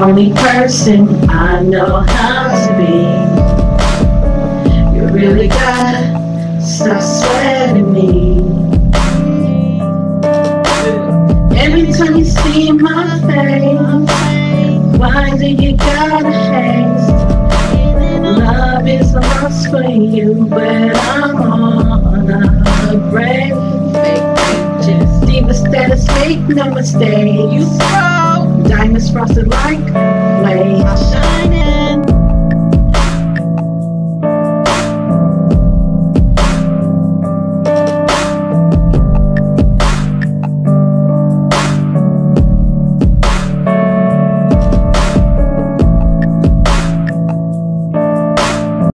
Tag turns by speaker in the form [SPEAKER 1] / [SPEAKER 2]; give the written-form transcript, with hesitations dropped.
[SPEAKER 1] only person I know how to be. You really gotta stop sweating me. Every time you see my face, why do you gotta hate? Love is a must for you, but I'm on a break. Just diva status, make no mistake. You throw diamonds frosted like flakes.